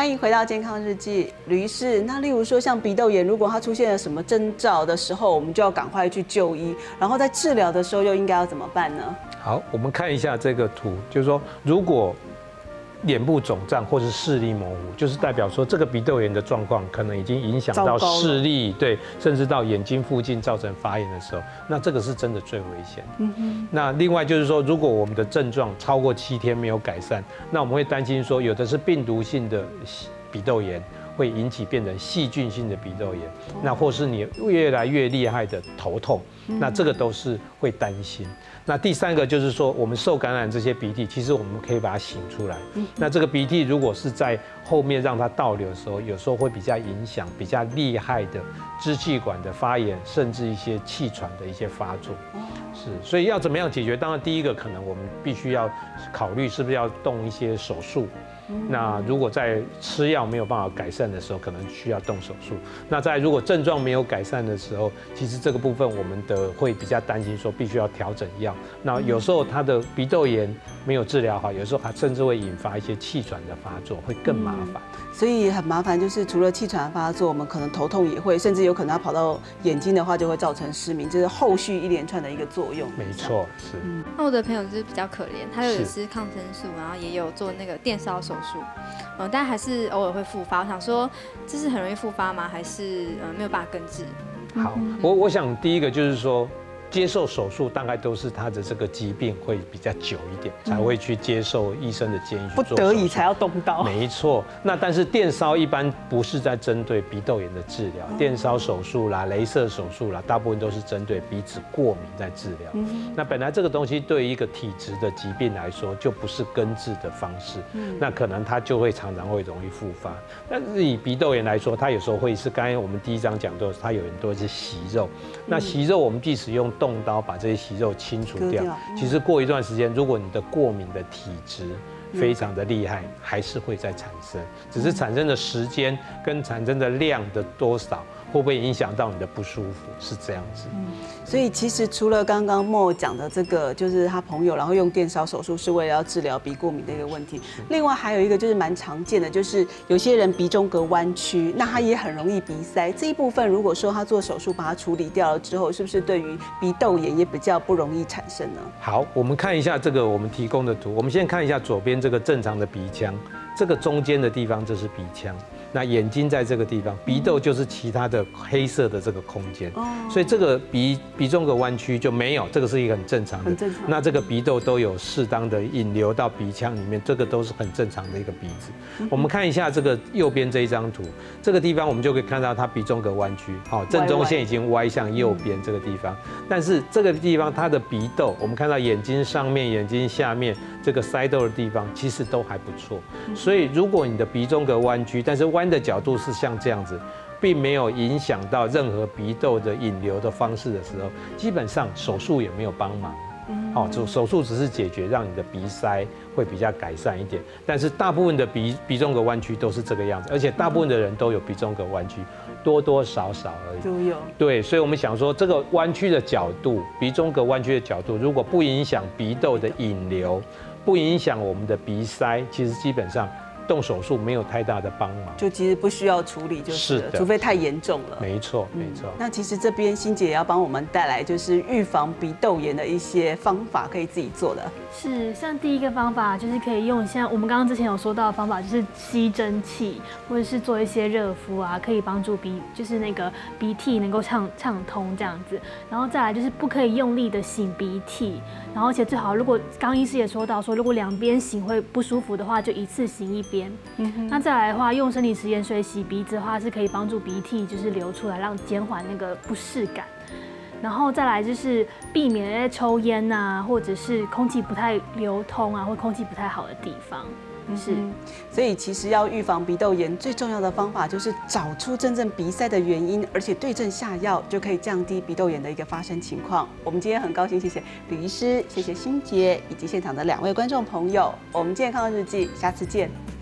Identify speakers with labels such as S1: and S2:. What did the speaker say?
S1: 欢迎回到健康日记，吕医师。那例如说像鼻窦炎，如果它出现了什么征兆的时候，我们就要赶快去就医，然后在治疗的时候又应该要怎么办呢？
S2: 好，我们看一下这个图，就是说如果脸部肿胀或是视力模糊，就是代表说这个鼻窦炎的状况可能已经影响到视力，对，甚至到眼睛附近造成发炎的时候，那这个是真的最危险。那另外就是说，如果我们的症状超过7天没有改善，那我们会担心说，有的是病毒性的鼻窦炎，会引起变成细菌性的鼻窦炎，那或是你越来越厉害的头痛，那这个都是会担心。那第三个就是说，我们受感染这些鼻涕，其实我们可以把它擤出来。那这个鼻涕如果是在后面让它倒流的时候，有时候会比较影响比较厉害的支气管的发炎，甚至一些气喘的一些发作。是，所以要怎么样解决？当然，第一个可能我们必须要考虑是不是要动一些手术。那如果在吃药没有办法改善的时候，可能需要动手术。那在如果症状没有改善的时候，其实这个部分我们的会比较担心，说必须要调整药。那有时候他的鼻窦炎没有治疗好，有时候还甚至会引发一些气喘的发作，会更麻烦。
S1: 所以很麻烦，就是除了气喘发作，我们可能头痛也会，甚至有可能它跑到眼睛的话，就会造成失明，这是后续一连串的一个作用。
S2: 没错，是。
S3: 那我的朋友就是比较可怜，他有吃抗生素，然后也有做那个电烧手术，但还是偶尔会复发。我想说，这是很容易复发吗？还是没有办法根治？
S2: 好，我想第一个就是说，接受手术大概都是他的这个疾病会比较久一点，才会去接受医生的建议去做手术，
S1: 不得已才要动刀。
S2: 没错，那但是电烧一般不是在针对鼻窦炎的治疗，电烧手术啦、雷射手术啦，大部分都是针对鼻子过敏在治疗。那本来这个东西对于一个体质的疾病来说，就不是根治的方式，那可能它就会常常会容易复发。但是以鼻窦炎来说，它有时候会是刚才我们第一章讲到，它有很多是息肉，那息肉我们即使用动刀把这些息肉清除掉，其实过一段时间，如果你的过敏的体质非常的厉害，还是会再产生，只是产生的时间跟产生的量的多少，会不会影响到你的不舒服，是这样子。
S1: 所以其实除了刚刚莫讲的这个，就是他朋友然后用电烧手术是为了要治疗鼻过敏的一个问题，另外还有一个就是蛮常见的，就是有些人鼻中隔弯曲，那他也很容易鼻塞，这一部分如果说他做手术把它处理掉了之后，是不是对于鼻窦炎也比较不容易产生呢？
S2: 好，我们看一下这个我们提供的图，我们先看一下左边这个正常的鼻腔，这个中间的地方这是鼻腔。那眼睛在这个地方，鼻窦就是其他的黑色的这个空间，所以这个鼻中隔弯曲就没有，这个是一个很正常的。很正常。那这个鼻窦都有适当的引流到鼻腔里面，这个都是很正常的一个鼻子。我们看一下这个右边这一张图，这个地方我们就可以看到它鼻中隔弯曲，好，正中线已经歪向右边这个地方，但是这个地方它的鼻窦，我们看到眼睛上面、眼睛下面这个腮窦的地方，其实都还不错。所以如果你的鼻中隔弯曲，但是弯的角度是像这样子，并没有影响到任何鼻窦的引流的方式的时候，基本上手术也没有帮忙。好，手术只是解决让你的鼻塞会比较改善一点，但是大部分的鼻中隔弯曲都是这个样子，而且大部分的人都有鼻中隔弯曲，多多少少而已。都有。对，所以我们想说，这个弯曲的角度，鼻中隔弯曲的角度，如果不影响鼻窦的引流，不影响我们的鼻塞，其实基本上动手术没有太大的帮忙，
S1: 就其实不需要处理就是了，除非太严重了。
S2: 没错，没错。
S1: 那其实这边欣姐也要帮我们带来就是预防鼻窦炎的一些方法，可以自己做的。
S4: 是，像第一个方法就是可以用像我们刚刚之前有说到的方法，就是吸蒸汽，或者是做一些热敷啊，可以帮助就是那个鼻涕能够畅通这样子。然后再来就是不可以用力的擤鼻涕，然后而且最好如果刚医师也说到说，如果两边擤会不舒服的话，就一次擤一边。那再来的话，用生理食盐水洗鼻子的话，是可以帮助鼻涕就是流出来，让减缓那个不适感。然后再来就是避免抽烟啊，或者是空气不太流通啊，或空气不太好的地方。是，
S1: 所以其实要预防鼻窦炎最重要的方法就是找出真正鼻塞的原因，而且对症下药，就可以降低鼻窦炎的一个发生情况。我们今天很高兴，谢谢吕医师，谢谢欣姐以及现场的2位观众朋友。我们健康日记，下次见。